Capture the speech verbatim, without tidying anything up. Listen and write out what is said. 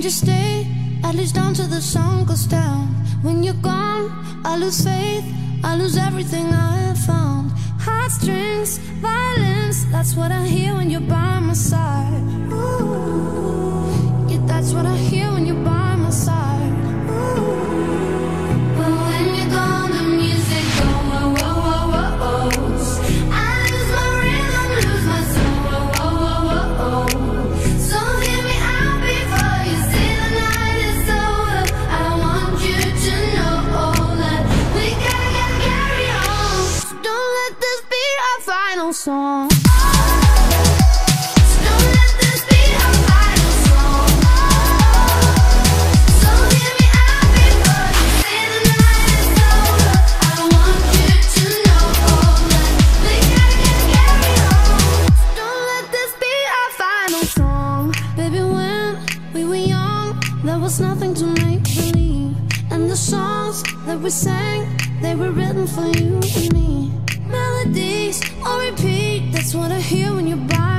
Won't you stay, at least until the sun goes down? When you're gone, I lose faith, I lose everything I have found. Heartstrings, violence, that's what I hear when you're by my side. Ooh, yeah, that's what I hear when you're by my side. Ooh. But when you're gone, the music goes whoa, whoa, whoa, whoa, whoa. I lose my rhythm, lose my soul, whoa, whoa, whoa, whoa, whoa. So hear me out before you say the night is over. I want you to know that we gotta get carried on. So don't let this be our final song. Nothing to make believe, and the songs that we sang, they were written for you and me. Melodies on repeat, that's what I hear when you're by